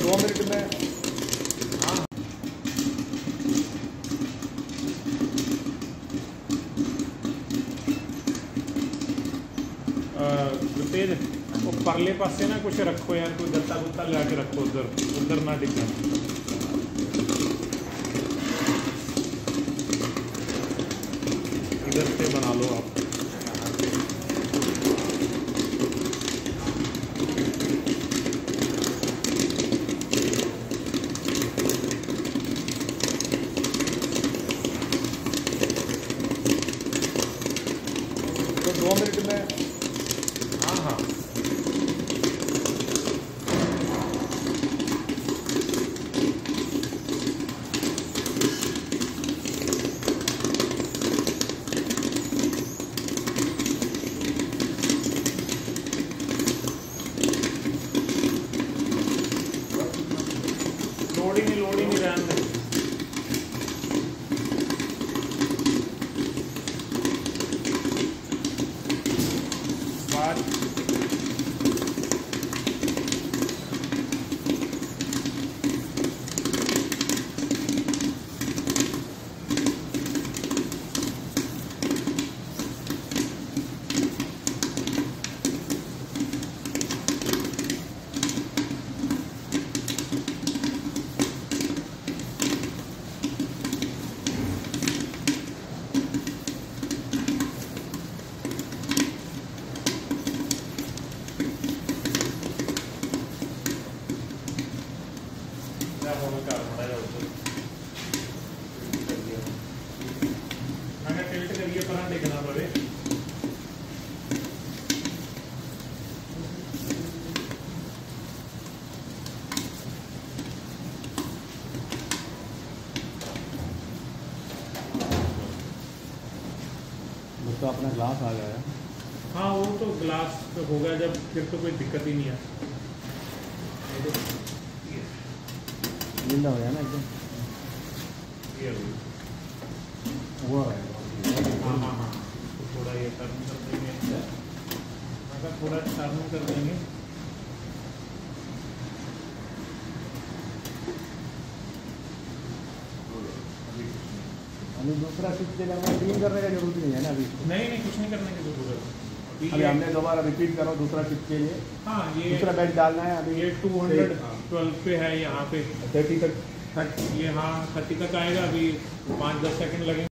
2 minute में। हाँ तेज वो परले पासे ना कुछ रखो यार, कोई गत्ता गुत्ता लगा के रखो, उधर ना दिखे। इधर से बना लो आप। तो 2 मिनट में। हाँ हाँ लोड ही नहीं रहने दे। देखना पड़े। तो अपना ग्लास आ गया है। हाँ वो तो ग्लास तो होगा जब, फिर तो कोई दिक्कत ही नहीं है। जिंदा हो गया ना एकदम। ये हुआ है। हाँ हाँ हाँ तो थोड़ा ये टर्न कर देंगे, अगर थोड़ा टर्न कर देंगे। अभी दूसरा स्विच के लिए हमें क्लीन करने का जरूरत नहीं है ना अभी। नहीं कुछ नहीं करने की जरूरत। अभी हमने दोबारा रिपीट करो दूसरा स्विच के लिए। हाँ ये दूसरा बेड डालना है अभी। ये 212 पे है यहाँ पे 30 तक। ये हाँ 30 तक आएगा। अभी 5-10 सेकंड लगेंगे।